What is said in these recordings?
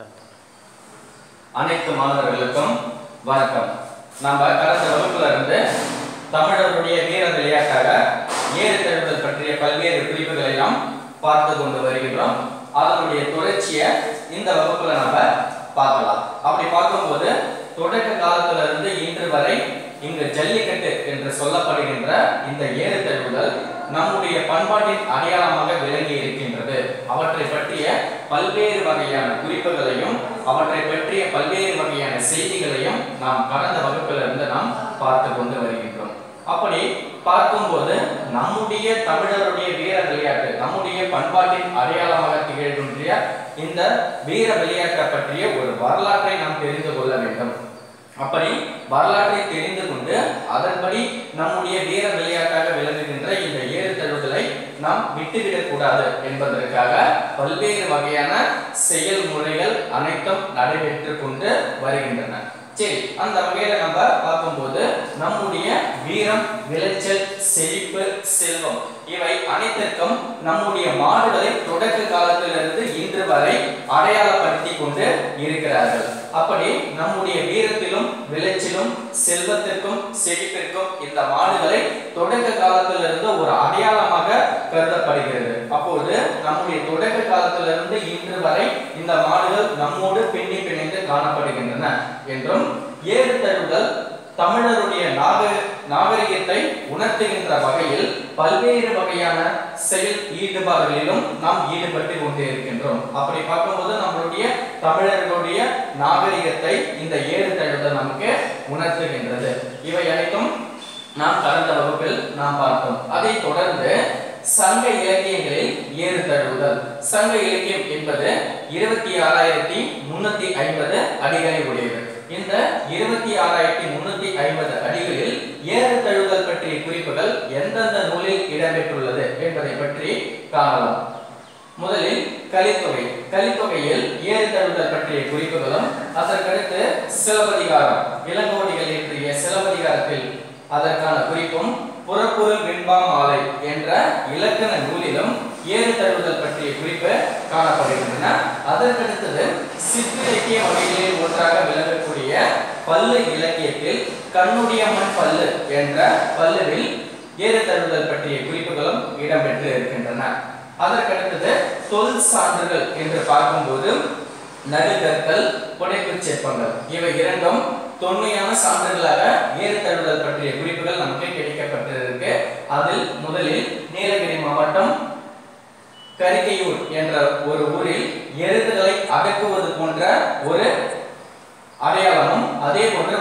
அனைத்து மாணவர்களுக்கும் வணக்கம். நம்ம கடந்த வகுப்புல இருந்து தமிழருடைய வீர விளையாட்டாக ஏறுதழுவுதல் பற்றிய பல்வேறு குறிப்புகளை எல்லாம் பார்த்து கொண்டு வருகின்றோம். அதனுடைய தொடர்ச்சியை இந்த வகுப்புல நம்ம பார்க்கலாம். அப்படி பார்க்கும்போது தொடக்க காலத்துல இருந்து இன்று வரை இங்கு ஜல்லிக்கட்டு என்று சொல்லப்படுகின்ற இந்த ஏறுதழுவுதல் நம்முடைய பண்பாட்டின் அடையாளமாக விளங்கி இருக்கின்றது. அவற்றை பற்றிய பல்வேறு வகையான குறிப்புகளையும் அவற்றை பற்றிய பல்வேறு வகையான செய்திகளையும் நாம் கடந்த வகுப்பிலிருந்து நாம் பார்த்து கொண்டு வருகின்றோம். அப்படி பார்க்கும்போது நம்முடைய தமிழருடைய வீர விளையாட்டு நம்முடைய பண்பாட்டின் அடையாளமாக திகழ்கின்ற இந்த வீர விளையாட்டை பற்றிய ஒரு வரலாற்றை நாம் தெரிந்து கொள்ள வேண்டும். அப்படி வரலாற்றை தெரிந்து கொண்டு அதன்படி நம்முடைய வீர விளையாட்டாக விளங்குகின்ற இந்த ஏறுதழுவுதலை நாம் விட்டுவிடக் கூடாது என்பதற்காக பல்வேறு வகையான செயல்முறைகள் அனைத்தும் நடைபெற்று கொண்டு வருகின்றன. சரி, அந்த வகையில நம்ம பார்க்கும்போது நம்முடைய வீரம், விளைச்சல், செழிப்பு, செல்வம் இவை அனைத்திற்கும் நம்முடைய மாடுகளை தொடக்க காலத்திலிருந்து இன்று வரை அடையாளப்படுத்தி கொண்டு இருக்கிறார்கள். அப்படி நம்முடைய வீரத்திலும் விளைச்சலும் செல்வத்திற்கும் செழிப்பிற்கும் இந்த மாடுகளை தொடக்க காலத்திலிருந்து ஒரு அடையாளமாக கருதப்படுகிறது. அப்போது நம்முடைய தொடக்க காலத்திலிருந்து இன்று வரை இந்த மாடுகள் நம்மோடு பின்னி பிணைந்து காணப்படுகின்றன என்றும் ஏறுதழுவுதல் தமிழருடைய நாகரிகத்தை உணர்த்துகின்ற வகையில் பல்வேறு வகையான செயல் ஈடுபாடுகளிலும் நாம் ஈடுபட்டு கொண்டே இருக்கின்றோம். அப்படி பார்க்கும்போது நம்மளுடைய தமிழர்களுடைய நாகரிகத்தை இந்த ஏறுதழுவுதல் நமக்கு உணர்த்துகின்றது. இவை அனைத்தும் நாம் கடந்த வகுப்பில் நாம் பார்த்தோம். அதை தொடர்ந்து சங்க இலக்கியங்களில் ஏறுதழுவுதல். சங்க இலக்கியம் என்பது 26,350 அடிகளை உடையது. இந்த 26,350 அடிகளில் ஏறுதழுவுதல் பற்றிய குறிப்புகள் எந்தெந்த நூலில் இடம்பெற்றுள்ளது என்பதை பற்றி காணலாம். முதலில் கலித்தொகை. கலித்தொகையில் ஏறுதழுவுதல் பற்றிய குறிப்புகளும் அதற்கடுத்து சிலப்பதிகாரம், இளங்கோடிகள் இயற்றிய சிலப்பதிகாரத்தில் அதற்கான குறிப்பும் புறப்பொருள் வெண்பா மாலை என்ற இலக்கண நூலிலும் ஏறுதழுவுதல் பற்றிய குறிப்பு காணப்படுகின்றன. அதற்கடுத்தது சிற்றிலக்கிய வகைகளில் ஒன்றாக விளங்கக்கூடிய பல்லு இலக்கியத்தில் கண்ணுடையம்மன் பல்லு என்ற பல்லுவில் ஏறுதழுவுதல் பற்றிய குறிப்புகளும் இடம்பெற்று இருக்கின்றன. அதற்கடுத்தது தொல் சான்றுகள் என்று பார்க்கும்போது நடுகற்கள், புடைப்புச் சிற்பங்கள் இவை இரண்டும் தொன்மையான சான்றுகளாக ஏறுதழுவுதல் பற்றிய குறிப்புகள் நமக்கு கிடைக்கப்பட்டிருக்கு. அதில் முதலில் நீலகிரி மாவட்டம் கரிகையூர் என்ற ஒரு ஊரில் எருதுகளை அடக்குவது போன்ற ஒரு அடையாளமும், அதே போன்று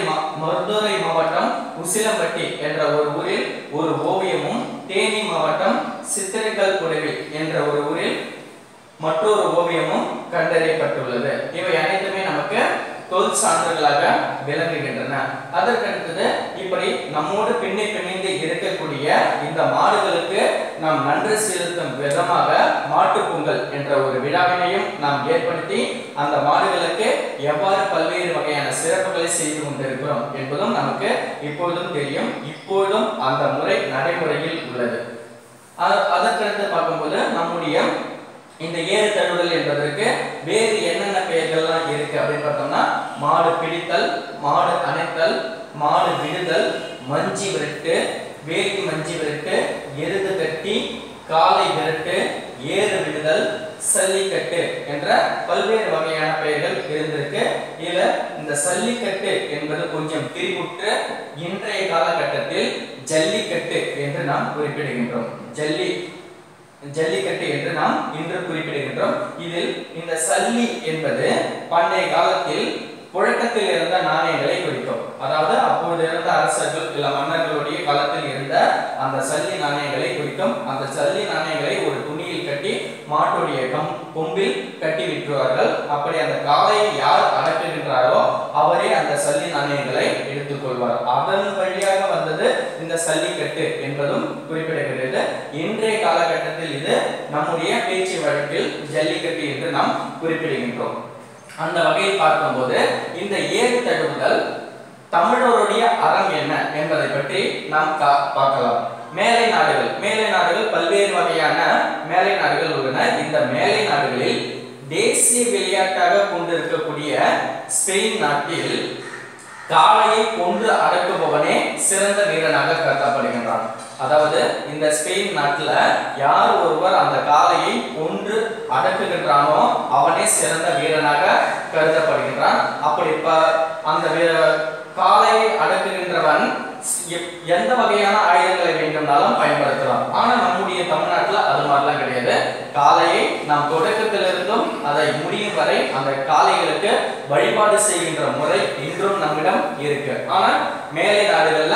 மதுரை மாவட்டம் உசிலம்பட்டி என்ற ஒரு ஊரில் ஒரு ஓவியமும், தேனி மாவட்டம் சித்திரைக்கல் புடவி என்ற ஒரு ஊரில் மற்றொரு ஓவியமும் கண்டறியப்பட்டுள்ளது. இவை அனைத்துமே நமக்கு தொல் சான்றுகளாக விளங்குகின்றன. அதற்கடுத்தது இப்படி நம்மோடு பின்னி பிணைந்து இருக்கக்கூடிய இந்த மாடுகளுக்கு நாம் நன்றி செலுத்தும் விதமாக மாட்டுப் பொங்கல் என்ற ஒரு விழாவினையும் நாம் ஏற்படுத்தி அந்த மாடுகளுக்கு எவ்வாறு பல்வேறு வகையான சிறப்புகளை செய்து கொண்டிருக்கிறோம் என்பதும் நமக்கு இப்பொழுதும் தெரியும். இப்பொழுதும் அந்த முறை நடைமுறையில் உள்ளது. அதற்கடுத்து பார்க்கும்போது நம்முடைய இந்த ஏறுதழுவுதல் என்பதற்கு வேறு என்னென்ன பெயர்கள்லாம் இருக்கு அப்படின்னு பார்த்தோம்னா மாடு பிடித்தல், மாடு அணைத்தல், மாடு விடுதல், மஞ்சி விரட்டு, வேலி மஞ்சி விரட்டு, எருது கட்டி, காலை விரட்டு, ஏறு விடுதல், சல்லிக்கட்டு என்ற பல்வேறு வகையான பெயர்கள் இருந்திருக்கு. இதுல இந்த சல்லிக்கட்டு என்பது கொஞ்சம் திரிபுற்று இன்றைய காலகட்டத்தில் ஜல்லிக்கட்டு என்று நாம் குறிப்பிடுகின்றோம். ஜல்லிக்கட்டு என்று நாம் இன்று குறிப்பிடுகின்றோம். இதில் இந்த சல்லி என்பது பண்டைய காலத்தில் புழக்கத்தில் இருந்த நாணயங்களை குறிக்கும். அதாவது அப்பொழுது இருந்த அரசர்கள் இல்ல மன்னர்களுடைய காலத்தில் இருந்த அந்த சல்லி நாணயங்களை குறிக்கும். அந்த சல்லி நாணயங்களை ஒரு துணியில் கட்டி மாட்டுடைய கொம்பில் கட்டி விட்டுவார்கள். அப்படி அந்த காளையை யார் அடக்குகின்றாரோ அவரே அந்த சல்லி நாணயங்களை எடுத்துக்கொள்வார். அதன் வழியாக வந்தது இந்த சல்லிக்கட்டு என்பதும் குறிப்பிடப்படுகிறது. இன்றைய காலகட்டத்தில் இது நம்முடைய பேச்சு வழக்கில் ஜல்லிக்கட்டு என்று நாம் குறிப்பிடுகின்றோம். அந்த வகையில் பார்க்கும்போது இந்த ஏறுதழுவுதல் தமிழருடைய அறம் என்ன என்பதை பற்றி நாம் பார்க்கலாம். மேலை நாடுகள் பல்வேறு வகையான மேலை நாடுகள் உள்ளன. இந்த மேலை நாடுகளில் தேசிய விளையாட்டாக கொண்டு இருக்கக்கூடிய ஸ்பெயின் நாட்டில் காளையை கொன்று அடக்குபவனே சிறந்த வீரனாக கருதப்படுகின்றான். அதாவது இந்த ஸ்பெயின் நாட்டுல யார் ஒருவர் அந்த காளையை கொன்று அடக்குகின்றானோ அவனே சிறந்த வீரனாக கருதப்படுகின்றான். அப்படி அந்த காளையை அடக்குகின்றவன் எந்த வகையான ஆயுதங்களை வேண்டும்னாலும் பயன்படுத்தலாம். ஆனா நம்முடைய தமிழ்நாட்டுல அது மாதிரிலாம் கிடையாது. காளையை நாம் தொடக்கத்திலிருந்தும் அதை முடியும் வரை அந்த காளைகளுக்கு வழிபாடு செய்கின்ற முறை இன்றும் நம்மிடம் இருக்கு. ஆனா மேலை நாடுகள்ல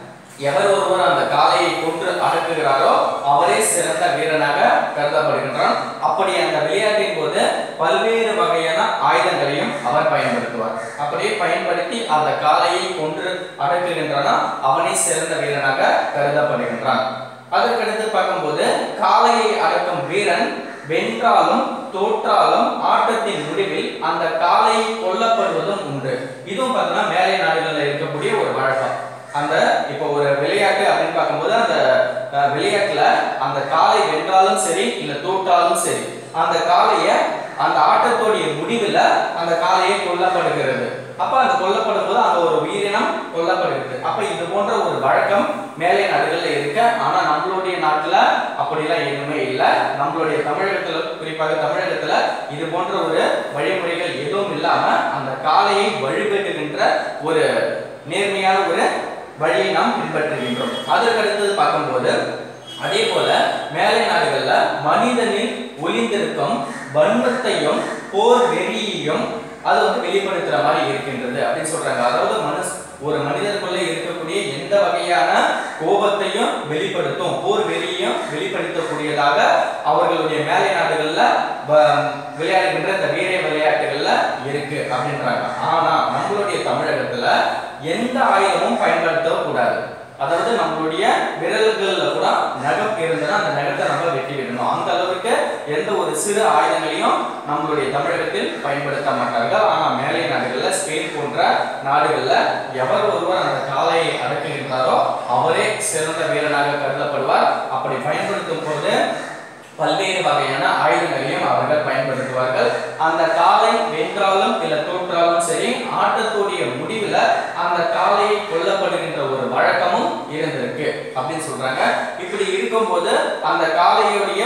எவர் ஒருவர் அந்த காளையை கொன்று அடக்குகிறாரோ அவரே சிறந்த வீரனாக கருதப்படுகின்றான். அப்படி அந்த விளையாட்டின் போது பல்வேறு வகையான ஆயுதங்களையும் அவர் பயன்படுத்துவார். அப்படியே பயன்படுத்தி அந்த காளையை கொன்று அடக்குகின்றானா அவனே சிறந்த வீரனாக கருதப்படுகின்றான். அதற்கடுத்து பார்க்கும்போது காளையை அடக்கும் வீரன் வென்றாலும் தோற்றாலும் ஆட்டத்தின் முடிவில் அந்த காளையை கொல்லப்படுவதும் உண்டு. இதுவும் பார்த்தீங்கன்னா மேலை நாடுகளில் இருக்கக்கூடிய ஒரு வழக்கம். அந்த இப்போ ஒரு விளையாட்டு அப்படின்னு பார்க்கும்போது அந்த விளையாட்டுல அந்த காளை வென்றாலும் சரி இல்ல தோற்றாலும் சரி அந்த காளைய அந்த ஆட்டத்தோடைய முடிவுல அந்த காளையை கொல்லப்படுகிறது. அப்ப அந்த கொல்லப்படும் போது அந்த ஒரு உயிரினம் கொல்லப்படுகிறது. அப்ப இது போன்ற ஒரு வழக்கம் மேலை நாடுகள்ல இருக்கு. ஆனா நம்மளுடைய நாட்டுல அப்படிலாம் எதுவுமே இல்லை. நம்மளுடைய தமிழகத்துல குறிப்பாக தமிழகத்துல இது போன்ற ஒரு வழிமுறைகள் எதுவும் இல்லாம அந்த காளையை வழிபடுகின்ற ஒரு நேர்மையான ஒரு வழியை நாம் பின்பற்றுகின்றோம். அதற்கடுத்தது பார்க்கும்போது அதே போல மேலை நாடுகள்ல மனிதனில் ஒளிந்திருக்கும் வன்மத்தையும் போர் வெறியையும் அது வெளிப்படுத்துற மாதிரி இருக்கின்றது அப்படின்னு சொல்றாங்க. அதாவது ஒரு மனிதருக்குள்ள இருக்கக்கூடிய எந்த வகையான கோபத்தையும் வெளிப்படுத்தும், போர் வெறியையும் வெளிப்படுத்தக்கூடியதாக அவர்களுடைய மேலை நாடுகள்ல விளையாடுகின்ற இந்த வீர விளையாட்டுகள்ல இருக்கு அப்படின்றாங்க. ஆனா நம்மளுடைய தமிழகத்துல எந்த ஆயுதமும் பயன்படுத்த கூடாது. அதாவது நம்மளுடைய விரல்கள்ல கூட நகம் இருந்ததுன்னா அந்த நகத்தை நம்ம வெட்டி விடணும். அந்த அளவுக்கு எந்த ஒரு சிறு ஆயுதங்களையும் நம்மளுடைய தமிழகத்தில் பயன்படுத்த மாட்டார்கள். ஆனா மேலை நாடுகள்ல ஸ்பெயின் போன்ற நாடுகள்ல எவர் ஒருவர் அந்த காளையை அடக்குகின்றாரோ அவரே சிறந்த வீரனாக கருதப்படுவார். அப்படி பயன்படுத்தும் போது பல்வேறு வகையான ஆயுதங்களையும் அவர்கள் பயன்படுத்துவார்கள். அந்த காளை வென்றாலும் இல்ல தோற்றாலும் சரி ஆட்டத்துடைய முடிவுல அந்த காளையை கொல்லப்படுகின்ற ஒரு வழக்கமும் இருந்திருக்கு அப்படின்னு சொல்றாங்க. இப்படி இருக்கும்போது அந்த காளையுடைய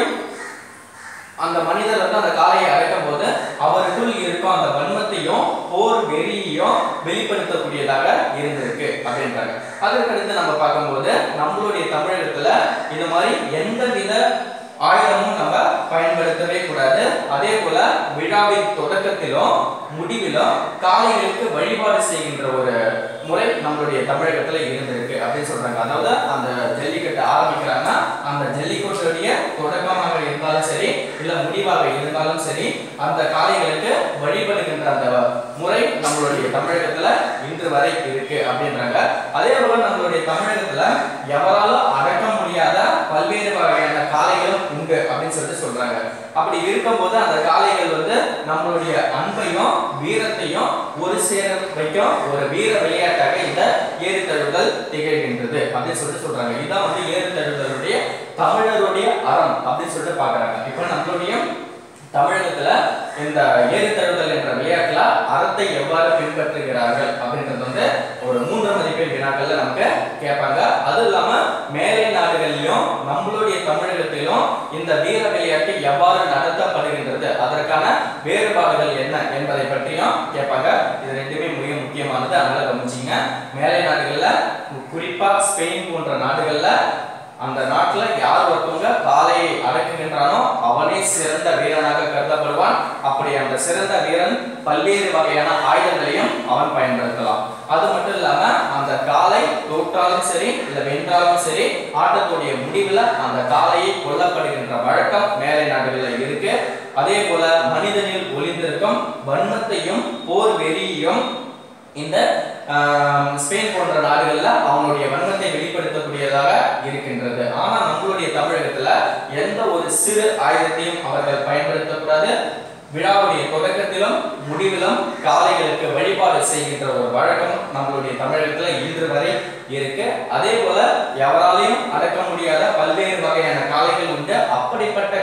அந்த மனிதர் அந்த காளையை அடக்கும் போது அவருக்குள் இருக்கும் அந்த வன்மத்தையும் போர் வெறியையும் வெளிப்படுத்தக்கூடியதாக இருந்திருக்கு அப்படின்றாங்க. அதற்கடுத்து நம்ம பார்க்கும்போது நம்மளுடைய தமிழகத்துல இது மாதிரி எந்தவித ஆயுதமும் நம்ம பயன்படுத்தவே கூடாது. அதே போல விழாவின் தொடக்கத்திலும் முடிவிலும் காளைகளுக்கு வழிபாடு செய்கின்ற ஒரு முறை நம்மளுடைய தமிழகத்துல இருந்திருக்கு அப்படின்னு சொல்றாங்க. அதாவது அந்த ஜல்லிக்கட்டு ஆரம்பிக்கிறாங்கன்னா அந்த ஜல்லிக்கட்டுடைய தொடக்கமாக இருந்தாலும் சரி இல்ல முடிவாக இருந்தாலும் சரி அந்த காளைகளுக்கு வழிபடுகின்ற அந்த முறை நம்மளுடைய தமிழகத்துல இன்று வரை இருக்கு அப்படின்றாங்க. அதே போல நம்மளுடைய தமிழகத்துல எவராலும் அடக்க முடியாத பல்வேறு வகையான காளைகளும் உண்டு அப்படின்னு சொல்றாங்க. அப்படி இருக்கும்போது அந்த காளைகள் நம்மளுடைய அன்பையும் வீரத்தையும் ஒரு சேர வைக்கும் ஒரு வீர விளையாட்டாக இந்த ஏறு தழுவுதல் திகழ்கின்றது அப்படின்னு சொல்றாங்க. இதான் ஏறு தழுவுதலுடைய தமிழருடைய அறம் அப்படின்னு சொல்லிட்டு பாக்குறாங்க. இப்ப நம்மளுடைய தமிழகத்துல இந்த ஏறு தழுவுதல் என்ற விளையாட்டுல அறத்தை எவ்வாறு பின்பற்றுகிறார்கள் அப்படின்றது ஒரு 3 மதிப்பெண் வினாக்கள்ல நமக்கு கேட்பாங்க. அது இல்லாம மேலை நாடுகளிலும் நம்மளுடைய தமிழகத்திலும் இந்த வீர விளையாட்டு எவ்வாறு நடத்தப்படுகின்றது அதற்கான வேறுபாடுகள் என்ன என்பதை பற்றியும் கேட்பாங்க. இது ரெண்டுமே மிக முக்கியமானது, அதனால கவனிச்சிங்க. மேலை நாடுகள்ல குறிப்பா ஸ்பெயின் போன்ற நாடுகள்ல அந்த நாட்டுல யார் ஒருத்தவங்க காளையை அடக்குகின்றானோ அவனே சிறந்த வீரனாக கருதப்படுவான். அப்படி அந்த சிறந்த வீரன் பல்வேறு வகையான ஆயுதங்களையும் அவன் பயன்படுத்தலாம். அது மட்டும் இல்லாம அந்த காளை தோற்றாலும் சரி இல்ல வென்றாலும் சரி ஆட்டத்துடைய முடிவுல அந்த காளையை கொல்லப்படுகின்ற வழக்கம் மேலை நாடுகளில் இருக்கு. அதே போல மனிதனில் ஒளிந்திருக்கும் வன்மத்தையும் போர் வெறியையும் இந்த ஸ்பெயின் போன்ற நாடுகள்ல அவனுடைய வன்மத்தை வெளிப்படுத்தக்கூடியதாக இருக்கின்றது. ஆனா நம்மளுடைய தமிழகத்துல எந்த ஒரு சிறு ஆயுதத்தையும் அவர்கள் பயன்படுத்தக்கூடாது. விழாவுடைய தொடக்கத்திலும் முடிவிலும் காளைகளுக்கு வழிபாடு செய்கின்ற ஒரு வழக்கம் நம்மளுடைய தமிழகத்துல இன்று வரை இருக்கு. அதே போல எவராலையும் யாராலையும் அடக்க முடியாத பல்வேறு வகையான காளைகள் உண்டு. அப்படிப்பட்ட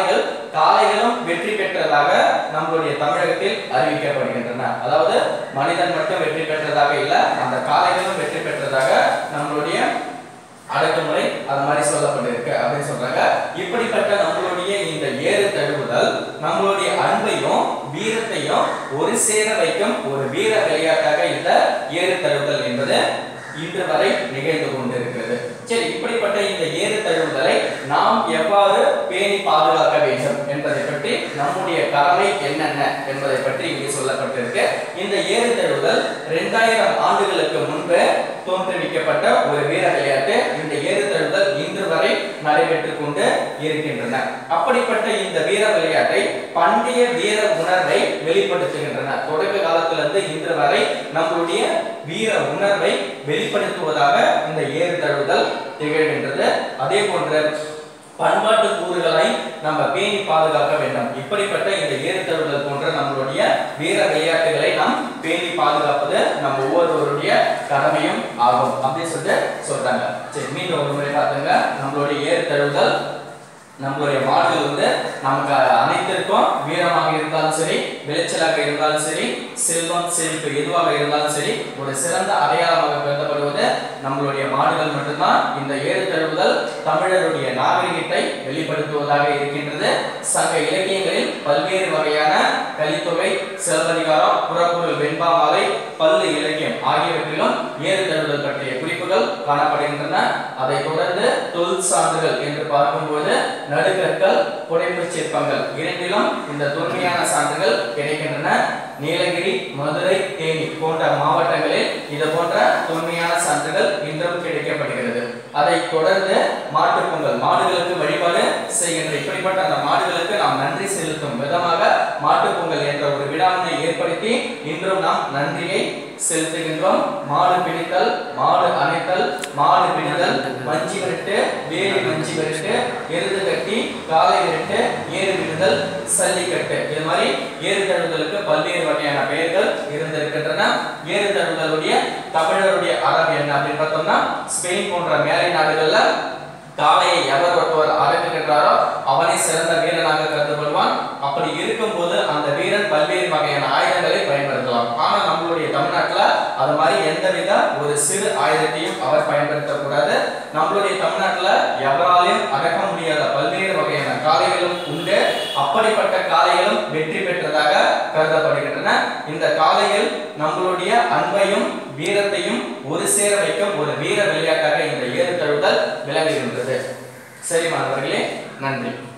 காளைகளும் வெற்றி பெற்றதாக நம்மளுடைய தமிழகத்தில் அறிவிக்கப்படுகின்றன. அதாவது மனிதன் மட்டும் வெற்றி பெற்றதாக இல்ல, அந்த காளைகளும் வெற்றி பெற்றதாக நம்மளுடைய அடக்குமுறை அது மாதிரி சொல்லப்பட்டிருக்கு அப்படின்னு சொல்றாங்க. இப்படிப்பட்ட நம்மளுடைய இந்த ஏறு தழுவுதல் நம்மளுடைய அன்பையும் வீரத்தையும் ஒரு சேர வைக்கும் ஒரு வீர விளையாட்டாக இந்த ஏறு தழுவுதல் என்பது இன்று வரை நிகழ்ந்து கொண்டிருக்கிறது. சரி, இப்படிப்பட்ட இந்த ஏறு தழுவுதலை நாம் எவ்வாறு பேணி பாதுகாக்க வேண்டும் என்பதை பற்றி நம்முடைய கடமை என்னென்ன என்பதை பற்றி இங்கே சொல்லப்பட்டிருக்கு. இந்த ஏறு தழுவுதல் 2000 ஆண்டுகளுக்கு முன்பு தோற்றுவிக்கப்பட்ட ஒரு வீர விளையாட்டு. இந்த ஏறு தழுவுதல் இன்று வரை நடைபெற்றுக் கொண்டு இருக்கின்றன. அப்படிப்பட்ட இந்த வீர விளையாட்டை பண்டைய வீர உணர்வை வெளிப்படுத்துகின்றன. தொடக்க காலத்திலிருந்து இன்று வரை நம்மளுடைய வீர உணர்வை வெளிப்படுத்துவதாக இந்த ஏறு தழுவுதல் திகழ்கின்றது. அதே போன்ற பண்பாட்டு கூறுகளை நம்ம பேணி பாதுகாக்க வேண்டும். இப்படிப்பட்ட இந்த ஏறு தழுவுதல் போன்ற நம்மளுடைய வீர விளையாட்டுகளை நாம் பேணி பாதுகாப்பது நம்ம ஒவ்வொருவருடைய கடமையும் ஆகும் அப்படின்னு சொல்றாங்க. சரி, மீண்டும் ஒரு முறை பார்த்துங்க. நம்மளுடைய ஏறு தழுவுதல் நம்மளுடைய மாடுகள் வந்து நமக்கு அனைத்திற்கும் வீரமாக இருந்தாலும் சரி, விளைச்சலாக இருந்தாலும் சரி, செல்வம் செழிப்பு எதுவாக இருந்தாலும் சரி, ஒரு சிறந்த அடையாளமாக கருதப்படுவது நம்மளுடைய மாடுகள் மட்டும்தான். இந்த ஏறு தழுவுதல் தமிழருடைய நாகரிகத்தை வெளிப்படுத்துவதாக இருக்கின்றது. சங்க இலக்கியங்களில் பல்வேறு வகையான கலித்தொகை, சிலப்பதிகாரம், புறப்பொருள், வெண்பாமாலை, பல்லு இலக்கியம் ஆகியவற்றிலும் ஏறு தழுவுதல் பற்றிய குறிப்புகள் காணப்படுகின்றன. அதை தொடர்ந்து தொல் சான்றுகள் என்று பார்க்கும்போது நடுகற்கள், புடைப்புச் சிற்பங்கள் இரண்டிலும் இந்த தொன்மையான சான்றுகள் கிடைக்கின்றன. நீலகிரி, மதுரை, தேனி போன்ற மாவட்டங்களில் இது போன்ற தொன்மையான சான்றுகள் இன்றும் கிடைக்கப்படுகிறது. அதை தொடர்ந்து மாட்டுப் பொங்கல், மாடுகளுக்கு வழிபாடு செய்கின்ற இப்படிப்பட்ட அந்த மாடுகளுக்கு நாம் நன்றி செலுத்தும் விதமாக மாட்டுப் பொங்கல் என்ற ஒரு விழாவினை ஏற்படுத்தி இன்றும் நாம் நன்றியை செலுத்துகின்றோம். மாடு பிடித்தல், மாடு அணைத்தல், மாடு பிடித்தல், மஞ்சி விரட்டு, வேலி மஞ்சி விரட்டு, எருது கட்டி, காலை விரட்டு, ஏறு விடுதல், சல்லிக்கட்டு, இது மாதிரி ஏறு தழுவுதலுக்கு பல்வேறு வகையான பெயர்கள் இருந்திருக்கின்றன. ஏறு தழுவுதலுடைய தமிழருடைய அரபு என்ன அப்படின்னு பார்த்தோம்னா, ஸ்பெயின் போன்ற மேலை நாடுகள்ல காளையை எவர் ஒருவர் அடக்குகின்றாரோ அவனை சிறந்த வீரனாக கருதப்படுவான். அப்படி இருக்கும்போது அந்த வீரன் பல்வேறு வகையான ஆயுதங்களை பயன்படுத்தலாம். ஆனா நம்மளுடைய தமிழ்நாட்டுல அது மாதிரி எந்தவித ஒரு சிறு ஆயுதத்தையும் அவர் பயன்படுத்தக்கூடாது. நம்மளுடைய தமிழ்நாட்டுல எவராலையும் அடக்க முடியாத பல்வேறு வகையான காளைகளும் உண்டு. அப்படிப்பட்ட காளைகளும் வெற்றி பெற்றதாக கருதப்படுகின்றன. இந்த காளைகள் நம்மளுடைய அன்பையும் வீரத்தையும் ஒரு சேர வைக்கும் ஒரு வீர விளையாட்டாக இந்த ஏறு தழுவுதல் விளங்குகின்றது. சரி மாணவர்களே, நன்றி.